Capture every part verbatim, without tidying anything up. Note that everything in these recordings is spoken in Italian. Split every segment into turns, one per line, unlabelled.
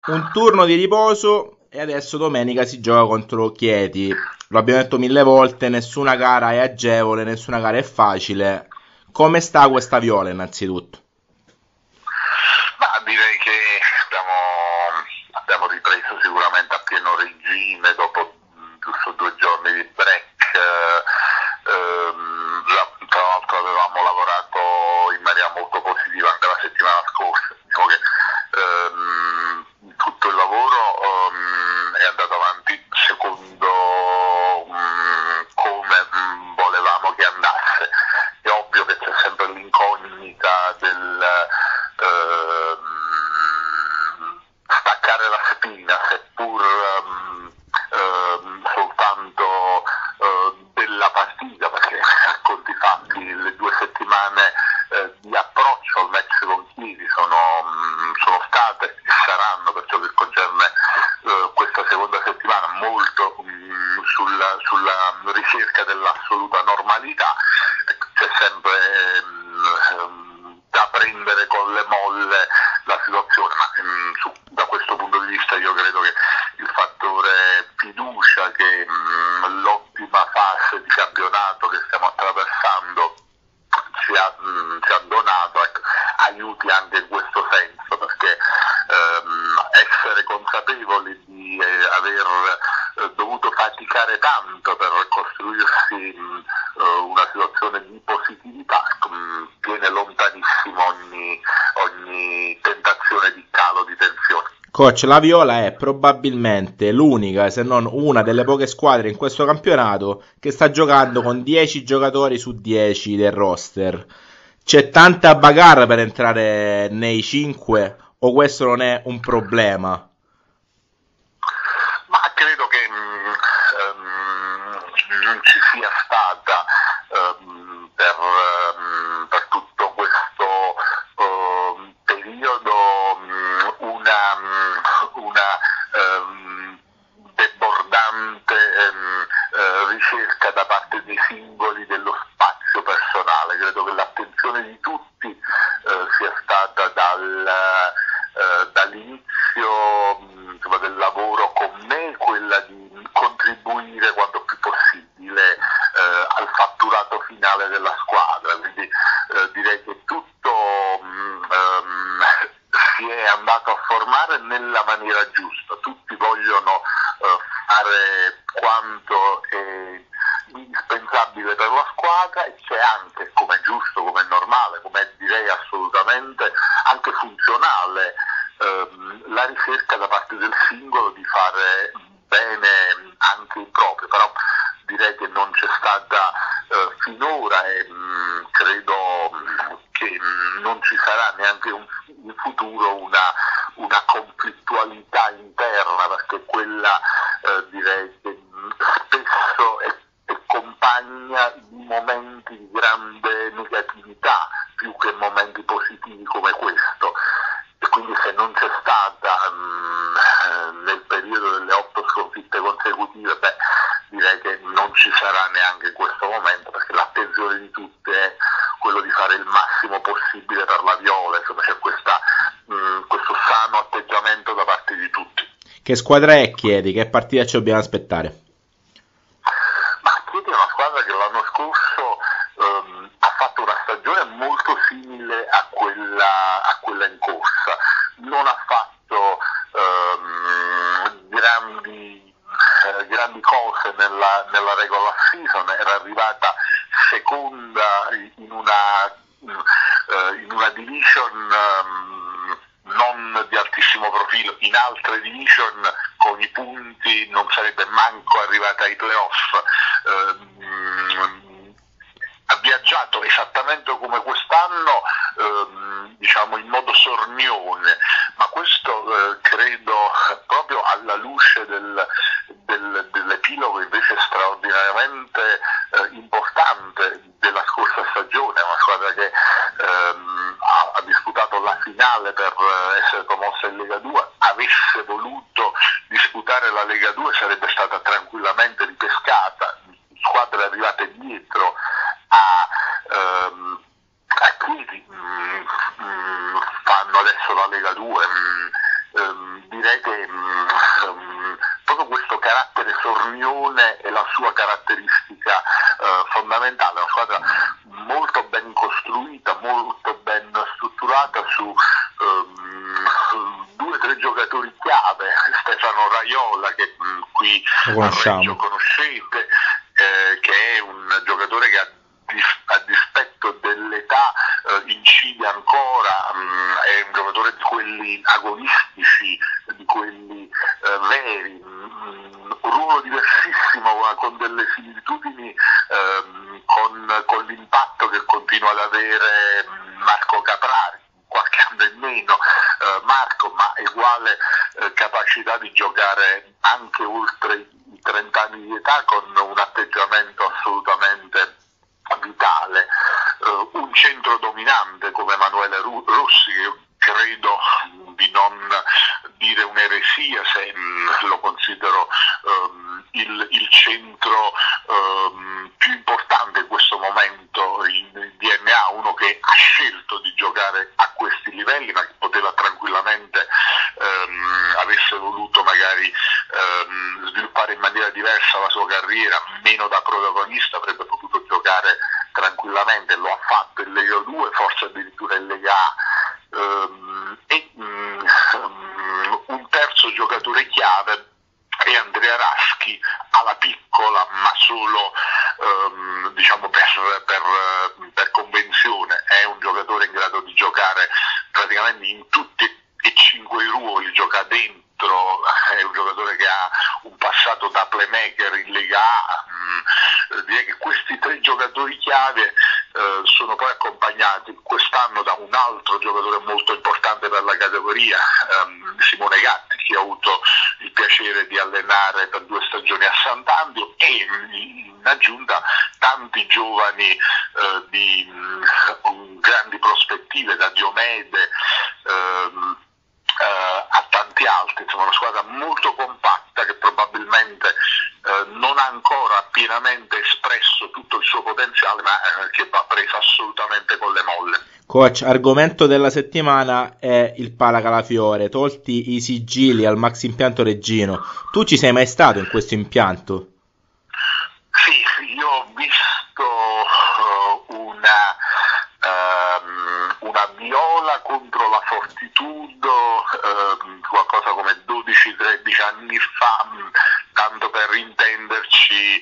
un turno di riposo e adesso domenica si gioca contro Chieti. Lo abbiamo detto mille volte, nessuna gara è agevole, nessuna gara è facile. Come sta questa Viola innanzitutto?
Ma direi che abbiamo, abbiamo ripreso sicuramente a pieno regime dopo mh, giusto due giorni di break. eh, ehm, la- tra l'altro avevamo lavorato in maniera molto positiva anche la settimana scorsa. Diciamo che ehm, tutto il lavoro ehm, è andato avanti secondo mh, come mh, volevamo che andasse. È ovvio che c'è sempre l'incognita del ehm, staccare la spina, seppur ehm, ehm, soltanto eh, della partita, perché a conti fatti le due settimane eh, di approccio al match con Chiesi sono, mh, sono state e saranno, per ciò che concerne eh, questa seconda settimana, molto mh, sulla, sulla ricerca dell'assoluta normalità. C'è sempre mh, da prendere con le molle la situazione, ma mh, su, da questo punto di vista io credo che il fattore fiducia che mh, l'ottima fase di campionato che stiamo attraversando ci ha, mh, ci ha donato, ecco, aiuti anche in questo senso, perché ehm, essere consapevoli di eh, aver eh, dovuto faticare tanto per costruirsi mh, eh, una situazione di positività mh, tiene lontanissimo ogni, ogni tentazione di calo di tensione.
Coach, la Viola è probabilmente l'unica, se non una delle poche squadre in questo campionato che sta giocando con dieci giocatori su dieci del roster. C'è tanta bagarre per entrare nei cinque o questo non è un problema?
Ma credo che mh, ehm, non ci sia stata ehm, per, ehm, per tutto questo ehm, periodo mh, una, mh, una ehm, debordante ehm, eh, ricerca da parte dei singoli dello spazio personale. Credo che l'attenzione di tutti eh, sia stata dal, eh, dall'inizio mh, insomma, del lavoro con me quella di contribuire quanto più possibile eh, al fatturato finale della squadra. Quindi eh, direi che tutto mh, ehm, si è andato a formare nella maniera giusta. Tutti vogliono eh, fare quanto è indispensabile per la squadra e c'è anche, come è giusto, come è normale, come è direi assolutamente anche funzionale, ehm, la ricerca da parte del singolo di fare bene anche il proprio, però direi che non c'è stata eh, finora e mh, credo mh, che mh, non ci sarà neanche un, in futuro una, una conflittualità interna, perché quella eh, direi che mh, spesso è, è compagna di momenti di grande negatività più che momenti positivi come questo. E quindi se non c'è stata mh, nel periodo delle otto sconfitte consecutive, beh, direi che non ci sarà neanche in questo momento, perché l'attenzione di tutti è quello di fare il massimo possibile per la Viola. Insomma, c'è questa, mh, questo sano atteggiamento da parte di tutti.
Che squadra è Chiedi? Che partita ci dobbiamo aspettare?
Ma Chieti è una squadra che l'anno scorso ehm, ha fatto una stagione molto simile a quella, a quella in corsa. Non ha fatto ehm, grandi, eh, grandi cose nella, nella regular season, era arrivata seconda in una, eh, in una division ehm, non di altissimo profilo, in altre division con i punti non sarebbe manco arrivata ai playoff. Ehm, ha viaggiato esattamente come quest'anno, ehm, diciamo in modo sornione, ma questo eh, credo proprio alla luce del, del, dell'epilogo invece straordinariamente eh, importante della scorsa stagione, una squadra che ehm, ha, ha disputato la finale per essere promossa in Lega due, avesse voluto disputare la Lega due sarebbe stata tranquillamente ripescata, squadre arrivate dietro a, ehm, a Chieti, mh, mh, fanno adesso la Lega due, mh, ehm, direi direi che mh, um, proprio questo carattere sornione è la sua caratteristica uh, fondamentale, una squadra molto ben costruita, molto ben strutturata su um, due o tre giocatori chiave, Stefano Raiola che mh, qui a Reggio conoscete, eh, che è un giocatore che a, a dispetto dell'età eh, incide ancora, mh, è un giocatore di quelli agonistici, di quelli eh, veri, mh, un ruolo diversissimo ma con delle similitudini eh, con, con l'impatto che continua ad avere Marco Caprari, qualche anno in meno eh, Marco, ma uguale eh, capacità di giocare anche oltre i trenta anni di età con un atteggiamento assolutamente vitale, uh, un centro dominante come Emanuele Rossi, che io credo di non dire un'eresia se mh, lo considero um, il, il centro um, più importante in questo momento in D N A, uno che ha scelto di giocare a questi livelli ma che poteva tranquillamente um, avesse voluto magari um, sviluppare in maniera diversa la sua carriera, meno da protagonista, avrebbe potuto giocare tranquillamente, lo ha fatto in Lega due, forse addirittura in Lega A. Um, e um, un terzo giocatore chiave è Andrea Raschi, alla piccola ma solo um, diciamo per, per, per convenzione, è un giocatore in grado di giocare praticamente in tutti e cinque i ruoli, gioca dentro, è un giocatore che ha un passato da playmaker in Lega A. Mm, direi che questi tre giocatori chiave eh, sono poi accompagnati quest'anno da un altro giocatore molto importante per la categoria, ehm, Simone Gatti, che ho avuto il piacere di allenare per due stagioni a Sant'Andio, e in aggiunta tanti giovani eh, di mh, grandi prospettive, da Diomede ehm, eh, a tanti altri, insomma una squadra molto compatta che probabilmente eh, non ha ancora pienamente espresso tutto il suo potenziale, ma eh, che va presa assolutamente con le molle.
Coach, argomento della settimana è il Palacalafiore, tolti i sigilli al Max Impianto Reggino. Tu ci sei mai stato in questo impianto?
Sì, io ho visto uh, una um, una viola contro la Fortitudo uh, qualcosa come dodici tredici anni fa, tanto per intenderci,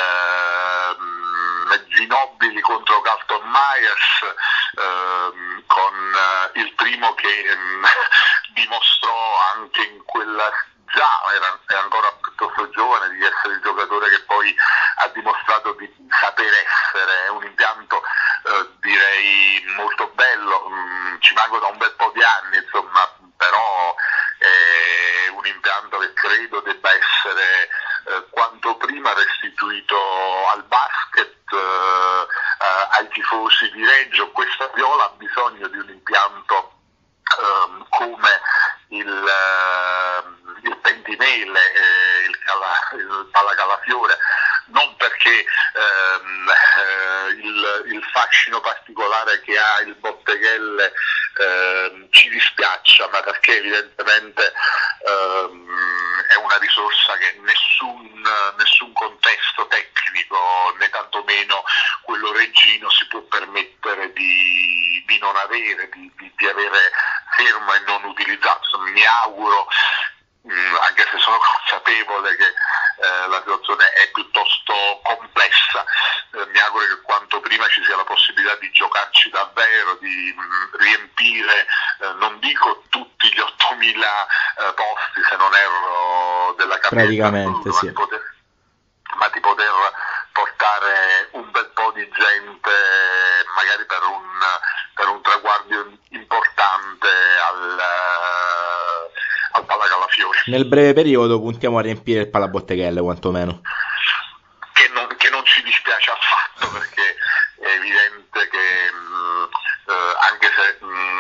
uh, Ginobili contro Carlton Myers, uh, con uh, il primo che um, dimostrò anche in quella, già era, era ancora piuttosto giovane, di essere il giocatore che poi ha dimostrato di saper essere. È un impianto eh, direi molto bello, mm, ci manco da un bel po' di anni, insomma, però è un impianto che credo debba essere eh, quanto prima restituito al basket, eh, eh, ai tifosi di Reggio. Questa viola ha bisogno di un impianto eh, come il, uh, il Pentimele, eh, il, Cala, il Palacalafiore, non perché ehm, eh, il, il fascino particolare che ha il Botteghelle eh, ci dispiaccia, ma perché evidentemente ehm, è una risorsa che nessun, nessun contesto tecnico, né tantomeno quello reggino, si può permettere di, di non avere, di, di, di avere fermo e non utilizzato. Mi auguro, mh, anche se sono consapevole che eh, la situazione è piuttosto complessa, eh, mi auguro che quanto prima ci sia la possibilità di giocarci davvero, di mh, riempire, eh, non dico tutti gli ottomila eh, posti, se non erro, della capienza,
praticamente sì,
ma, di poter, ma di poter portare un bel po' di gente, magari per un, per un traguardo importante al, al Palacalafiore.
Nel breve periodo puntiamo a riempire il Palabotteghelle, quantomeno.
Che non, che non ci dispiace affatto, perché è evidente che mh, eh, anche se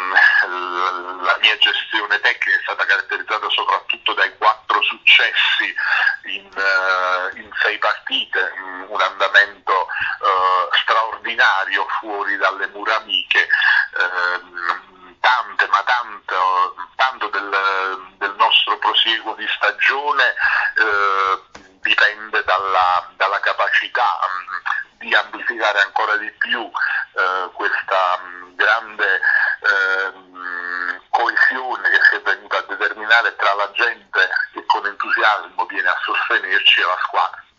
mh, la mia gestione tecnica è stata caratterizzata soprattutto dai quattro successi in, uh, in sei partite, mh, un andamento uh, straordinario fuori dalle mura amiche, uh, tante ma tanto, tanto del, del nostro nostro prosieguo di stagione eh, dipende dalla, dalla capacità mh, di amplificare ancora di più eh, questa mh, grande eh, mh, coesione che si è venuta a determinare tra la gente che con entusiasmo viene a sostenerci e la squadra.